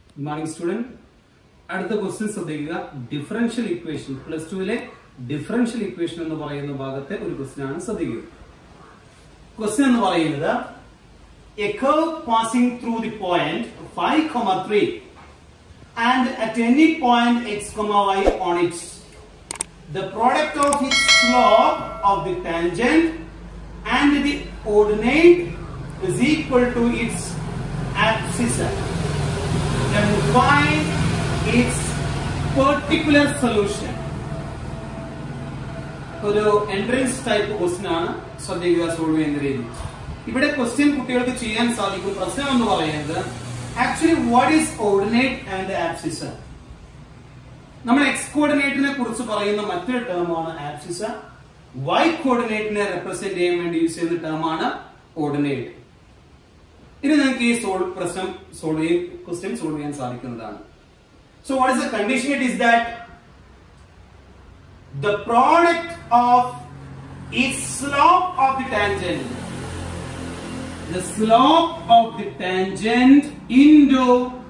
Good morning, student. അടുത്ത question ശ്രദ്ധിക്കുക. Differential equation plus ടുവിലെ ഡിഫറൻഷ്യൽ ഇക്വേഷൻ എന്ന് പറയുന്ന ഭാഗത്തെ ഒരു ക്വസ്റ്റ്യൻ ആണ്. ശ്രദ്ധിക്കുക. ക്വസ്റ്റ്യൻ എന്ന് പറയുന്നത് a curve passing through the point 5, 3 and at any point x, y on it, the product of its slope of the tangent and the ordinate is equal to its abscissa. Then find its particular solution. ഒരു entrance type question ആണ്. ശ്രദ്ധിക്കുക solve ചെയ്യുന്ന രീതി. ഇവിടെ question കുട്ടികൾക്ക് ചെയ്യാൻ സാധിക്കും. പ്രശ്നം എന്ന് പറയുന്നത് actually what is coordinate and abscissa. നമ്മൾ എക്സ് കോർഡിനേറ്റിനെ കുറിച്ച് പറയുന്ന മറ്റൊരു ടേമാണ് ആബ്സിസ. വൈ കോർഡിനേറ്റിനെ റെപ്രസെന്റ് ചെയ്യാൻ വേണ്ടി യൂസ് ചെയ്യുന്ന ടേമാണ് ഓർഡിനേറ്റ്. ഇത് നിങ്ങൾക്ക് ഈ ക്വസ്റ്റ്യൻ സോൾവ് ചെയ്യാൻ സാധിക്കുന്നതാണ്. So what is the condition? It is that the product of its slope of the tangent, the slope of the tangent into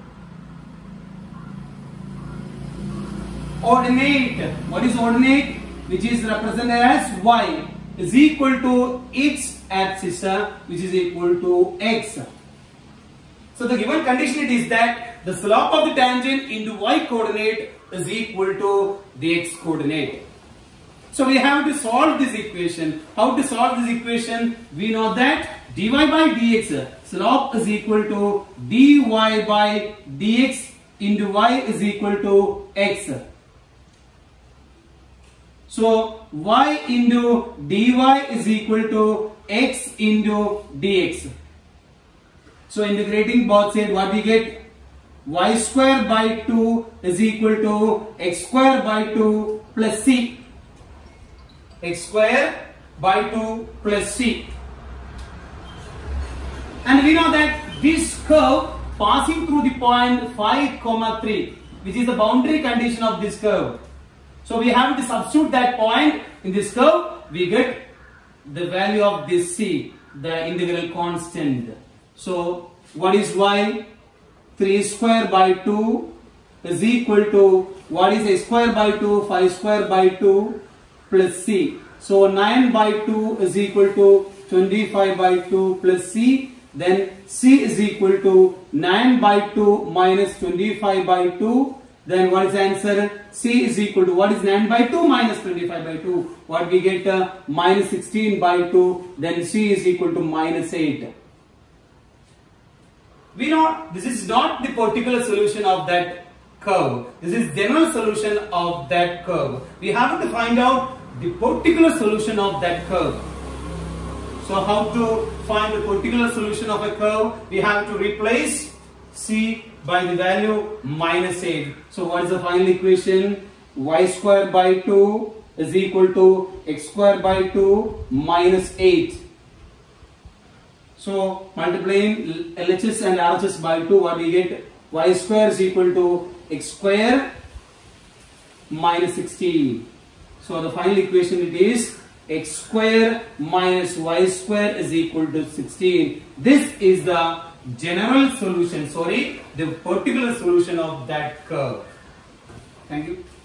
ordinate, what is ordinate, which is represented as y, is equal to its abscissa, which is equal to x. So the given condition it is that the slope of the tangent into y coordinate is equal to the x coordinate. So we have to solve this equation. How to solve this equation? We know that dy by dx, slope is equal to dy by dx into y is equal to x. So y into dy is equal to x into dx. So integrating both sides, what we get? Y square by 2 is equal to x square by 2 plus c. X square by 2 plus c. And we know that this curve passing through the point 5, 3, which is the boundary condition of this curve. So we have to substitute that point in this curve. We get the value of this c, the integral constant. So what is y? 3 square by 2 is equal to, what is a square by 2? 5 square by 2 plus c. So 9 by 2 is equal to 25 by 2 plus c. Then c is equal to 9 by 2 minus 25 by 2. Then what is the answer? C is equal to, what is 9 by 2 minus 25 by 2? What we get? Minus 16 by 2. Then c is equal to minus 8. We know this is not the particular solution of that curve. This is general solution of that curve. We have to find out the particular solution of that curve. So how to find the particular solution of a curve? We have to replace c by the value minus 8. So what is the final equation? Y square by 2 is equal to x square by 2 minus 8. So multiplying LHS and RHS by 2, what we get? Y square is equal to x square minus 16. So the final equation it is x square minus y square is equal to 16. This is the general solution, the particular solution of that curve. Thank you.